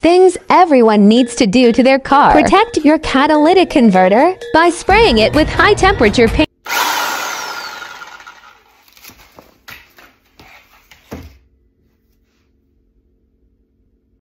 Things everyone needs to do to their car. Protect your catalytic converter by spraying it with high-temperature paint.